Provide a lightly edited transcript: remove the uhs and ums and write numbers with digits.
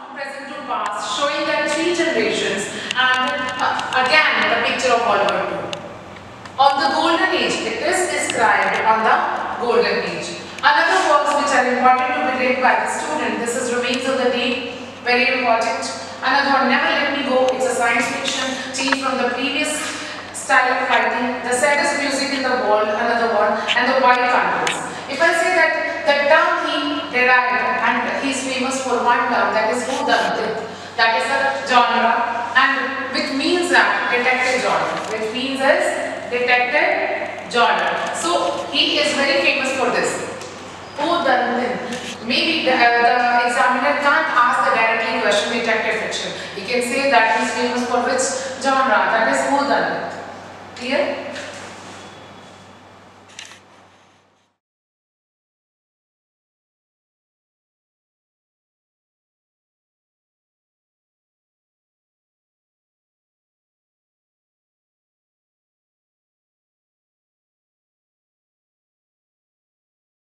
from present to past, showing that three generations and again the picture of World War II. On the golden age, it is described on the golden age. Another works which are important to be read by the student, this is Remains of the Day, very important. Another one, Never Let Me Go, it's a science fiction, changed from the previous style of writing. The Saddest Music in the World, another one, and The White Candles. If I say that the term he derived, and he is famous for one term, that is whodunit, that is a genre, and which means that detective genre, which means is detective genre. So he is very famous for this. Whodunit. Maybe the examiner can't ask the directly question detective fiction. He can say that he is famous for which genre, that is whodunit. Clear?